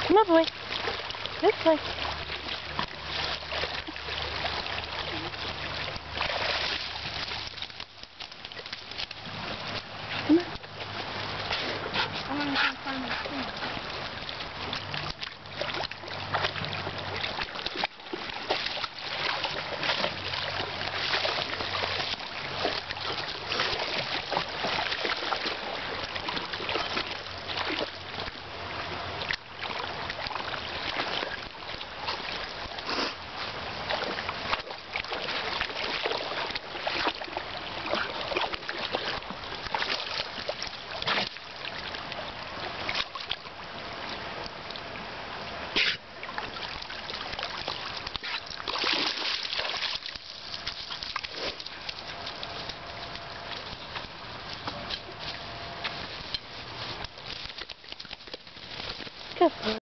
Come on, boy. This way. Come on. I want to go find my thing. Good boy.